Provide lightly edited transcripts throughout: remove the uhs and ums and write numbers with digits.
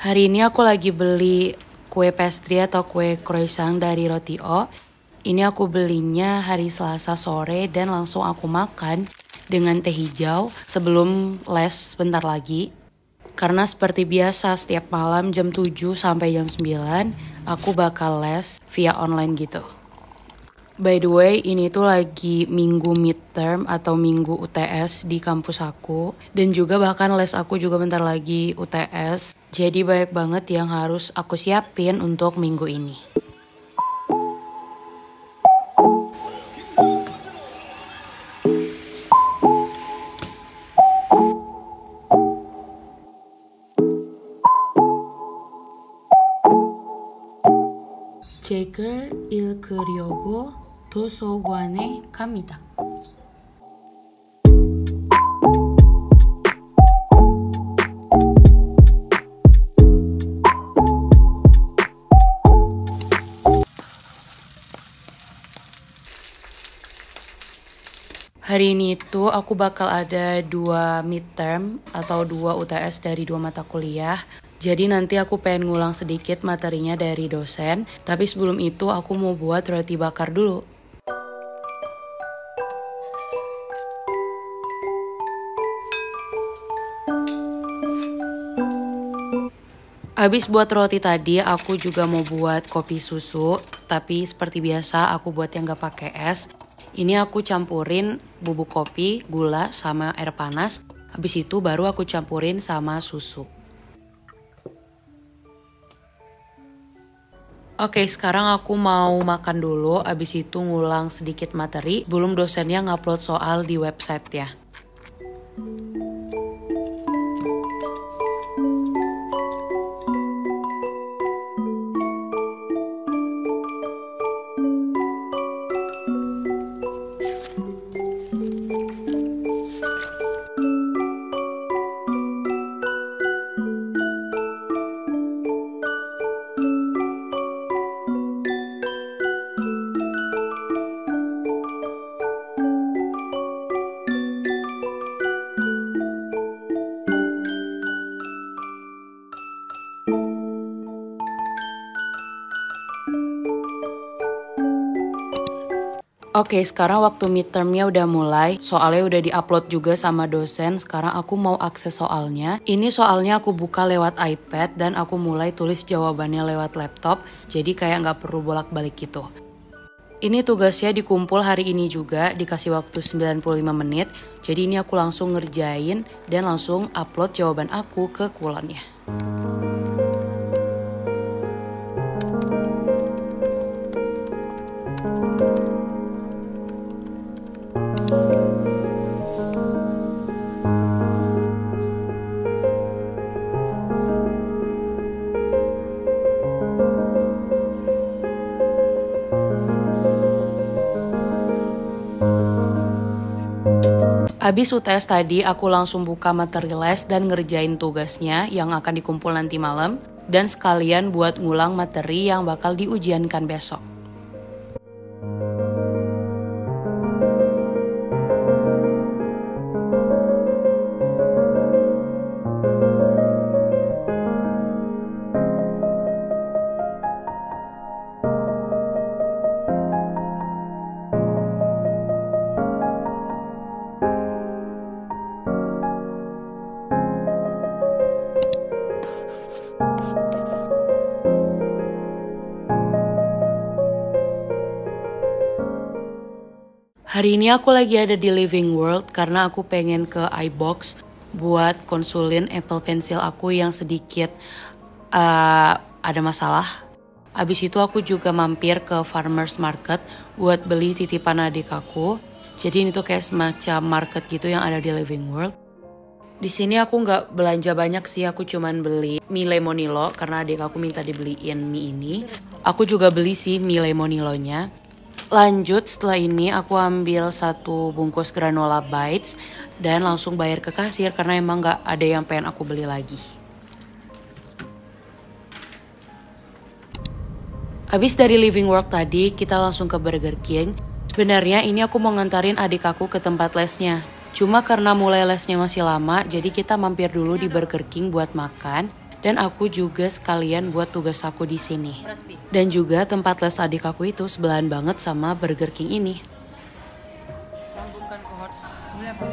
Hari ini aku lagi beli kue pastry atau kue croissant dari Roti O. Ini aku belinya hari Selasa sore dan langsung aku makan dengan teh hijau sebelum les bentar lagi. Karena seperti biasa setiap malam jam 7 sampai jam 9 aku bakal les via online gitu. By the way, ini tuh lagi minggu midterm atau minggu UTS di kampus aku. Dan juga bahkan les aku juga bentar lagi UTS. Jadi banyak banget yang harus aku siapin untuk minggu ini. Checker il Kuryogo 도서관에 갑니다. Hari ini itu aku bakal ada 2 midterm atau 2 UTS dari 2 mata kuliah. Jadi nanti aku pengen ngulang sedikit materinya dari dosen. Tapi sebelum itu aku mau buat roti bakar dulu. Habis buat roti tadi, aku juga mau buat kopi susu. Tapi seperti biasa aku buat yang gak pakai es. Ini aku campurin bubuk kopi, gula, sama air panas. Habis itu baru aku campurin sama susu. Oke, sekarang aku mau makan dulu. Habis itu ngulang sedikit materi. Belum dosennya ngupload soal di website ya. Oke, sekarang waktu midtermnya udah mulai, soalnya udah diupload juga sama dosen. Sekarang aku mau akses soalnya. Ini soalnya aku buka lewat iPad dan aku mulai tulis jawabannya lewat laptop. Jadi kayak nggak perlu bolak-balik gitu. Ini tugasnya dikumpul hari ini juga, dikasih waktu 95 menit. Jadi ini aku langsung ngerjain dan langsung upload jawaban aku ke Kulonnya. Habis UTS tadi, aku langsung buka materi les dan ngerjain tugasnya yang akan dikumpul nanti malam. Dan sekalian buat ngulang materi yang bakal diujiankan besok. Hari ini aku lagi ada di Living World karena aku pengen ke iBox buat konsulin Apple Pencil aku yang sedikit ada masalah. Abis itu aku juga mampir ke Farmers Market buat beli titipan adik aku. Jadi ini tuh kayak semacam market gitu yang ada di Living World. Di sini aku nggak belanja banyak sih, aku cuman beli mie lemonilo karena adik aku minta dibeliin mie ini. Aku juga beli sih mie lemonilonya. Lanjut setelah ini aku ambil 1 bungkus granola bites dan langsung bayar ke kasir karena emang gak ada yang pengen aku beli lagi. Habis dari Living World tadi kita langsung ke Burger King. Sebenarnya ini aku mau ngantarin adik aku ke tempat lesnya. Cuma karena mulai lesnya masih lama, jadi kita mampir dulu di Burger King buat makan. Dan aku juga sekalian buat tugas aku di sini. Dan juga tempat les adik aku itu sebelahan banget sama Burger King ini. Sambungkan ke hotspot. Boleh apa?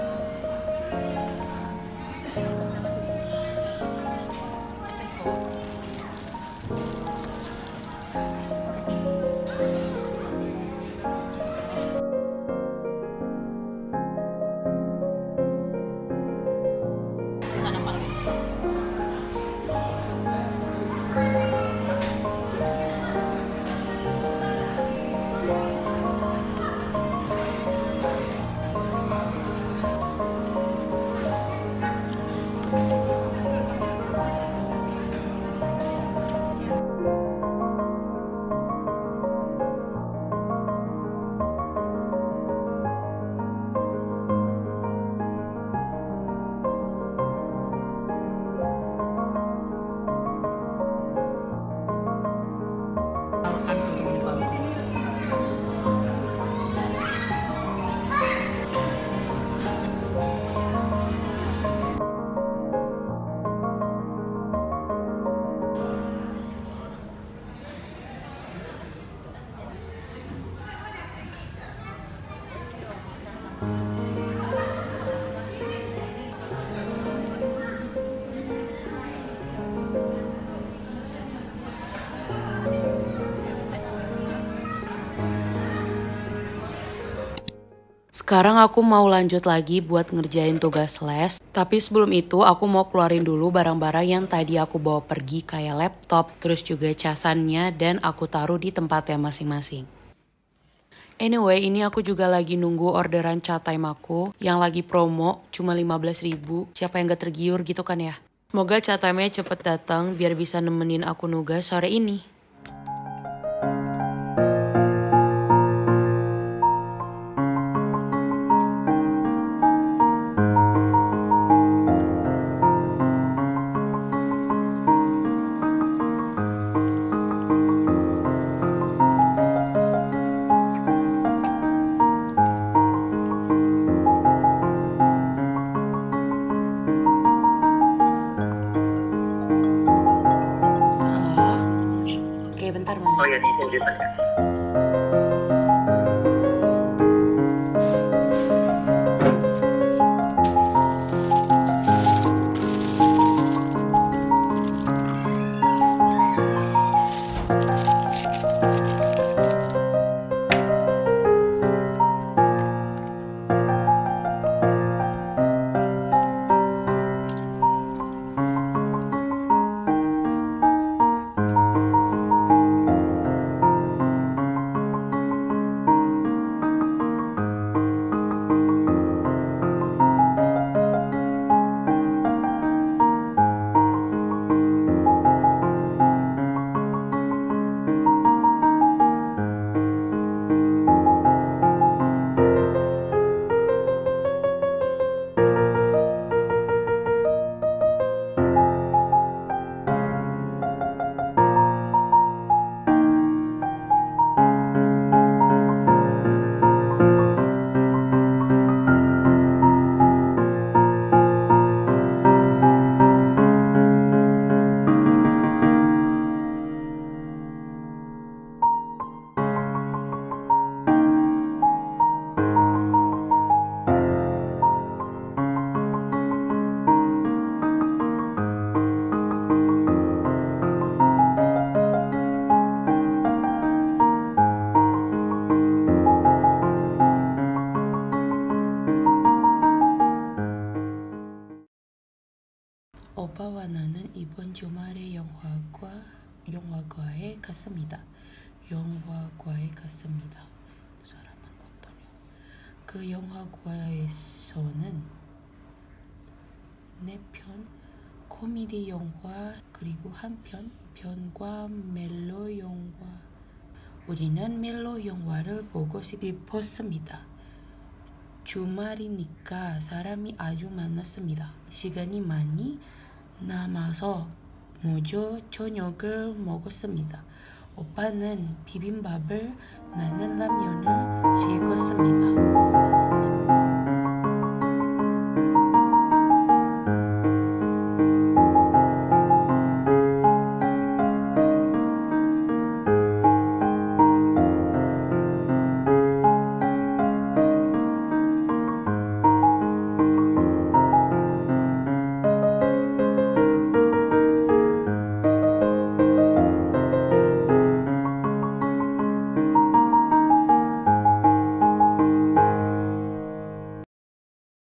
Sekarang aku mau lanjut lagi buat ngerjain tugas les. Tapi sebelum itu aku mau keluarin dulu barang-barang yang tadi aku bawa pergi kayak laptop, terus juga casannya dan aku taruh di tempatnya masing-masing. Anyway, ini aku juga lagi nunggu orderan cat time aku yang lagi promo cuma 15.000. Siapa yang gak tergiur gitu kan ya? Semoga cat time-nya cepet datang biar bisa nemenin aku nugas sore ini. Oke, bentar, Mas. Oh ya, di depan. 오빠와 나는 이번 주말에 영화과에 갔습니다. 영화과에 갔습니다. 사람은 어떠냐? 그 영화과에서는 4편 코미디 영화 그리고 한 편 변과 멜로 영화. 우리는 멜로 영화를 보고 싶었습니다. 주말이니까 사람이 아주 많았습니다. 시간이 많이 남아서 먼저 저녁을 먹었습니다. 오빠는 비빔밥을, 나는 라면을 시켰습니다.